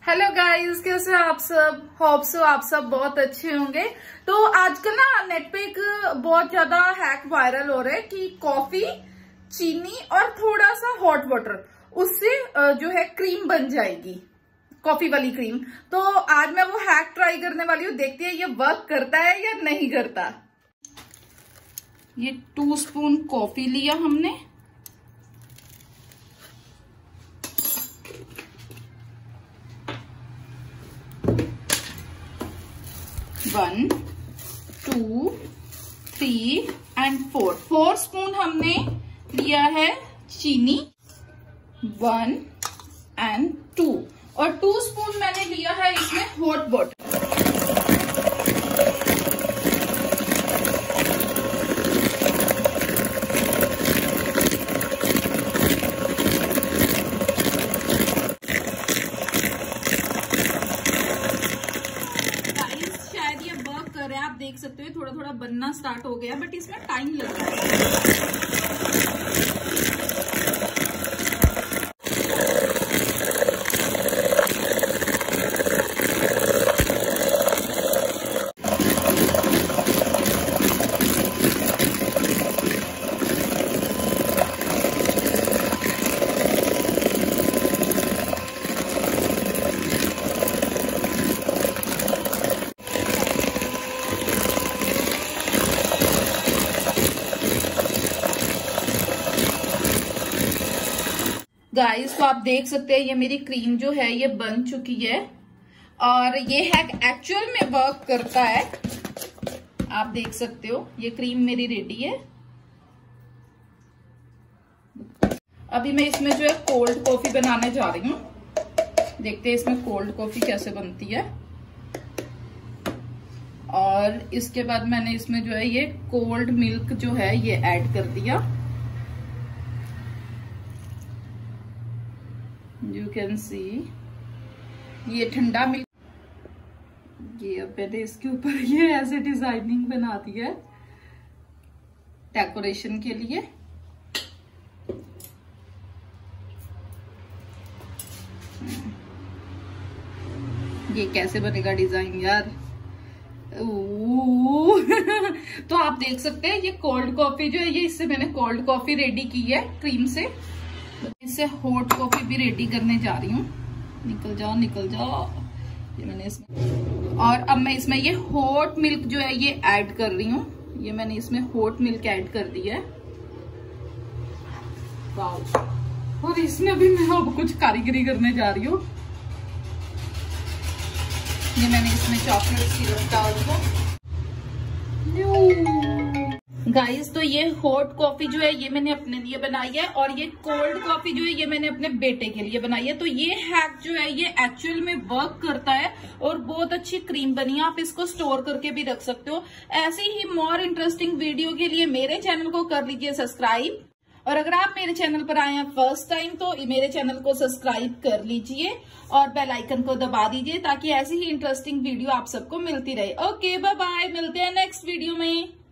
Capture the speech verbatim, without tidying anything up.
Hello guys, कैसे हैं आप सब। होप सो आप सब बहुत अच्छे होंगे। तो आजकल ना नेट पे एक बहुत ज्यादा हैक वायरल हो रहा है कि कॉफी, चीनी और थोड़ा सा हॉट वाटर, उससे जो है क्रीम बन जाएगी, कॉफी वाली क्रीम। तो आज मैं वो हैक ट्राई करने वाली हूँ, देखते हैं ये वर्क करता है या नहीं करता। ये टू स्पून कॉफी लिया हमने, one two three and four four spoon हमने लिया है चीनी, वन एंड टू, और टू स्पून मैंने लिया है इसमें हॉट वाटर। आप देख सकते हो थोड़ा थोड़ा बनना स्टार्ट हो गया, बट इसमें टाइम लग रहा है। गाइस, तो आप देख सकते हैं ये मेरी क्रीम जो है ये बन चुकी है, और ये हैक एक्चुअल में वर्क करता है। आप देख सकते हो ये क्रीम मेरी रेडी है। अभी मैं इसमें जो है कोल्ड कॉफी बनाने जा रही हूँ। देखते हैं इसमें कोल्ड कॉफी कैसे बनती है। और इसके बाद मैंने इसमें जो है ये कोल्ड मिल्क जो है ये ऐड कर दिया। यू कैन सी ये ठंडा मिल्क, ये अब मैंने इसके ऊपर ये ऐसे डिजाइनिंग बना दी है डेकोरेशन के लिए। ये कैसे बनेगा डिजाइन यार। तो आप देख सकते हैं ये कोल्ड कॉफी जो है ये, इससे मैंने कोल्ड कॉफी रेडी की है क्रीम से। इससे हॉट कॉफी भी रेडी करने जा रही हूँ। निकल जाओ निकल जाओ। ये मैंने इसमें, और अब मैं इसमें ये हॉट मिल्क जो है ये ऐड कर रही हूँ। ये मैंने इसमें हॉट मिल्क ऐड कर दी है। वाव। और इसमें भी मैं अब कुछ कारीगरी करने जा रही हूँ। ये मैंने इसमें चॉकलेट सिरप डाल दिया। गाइस, तो ये हॉट कॉफी जो है ये मैंने अपने लिए बनाई है, और ये कोल्ड कॉफी जो है ये मैंने अपने बेटे के लिए बनाई है। तो ये हैक जो है ये एक्चुअल में वर्क करता है, और बहुत अच्छी क्रीम बनी है। आप इसको स्टोर करके भी रख सकते हो। ऐसी ही मोर इंटरेस्टिंग वीडियो के लिए मेरे चैनल को कर लीजिए सब्सक्राइब, और अगर आप मेरे चैनल पर आए हैं फर्स्ट टाइम तो मेरे चैनल को सब्सक्राइब कर लीजिए और बेल आइकन को दबा दीजिए, ताकि ऐसी ही इंटरेस्टिंग वीडियो आप सबको मिलती रहे। ओके, बाय बाय, मिलते हैं नेक्स्ट वीडियो में।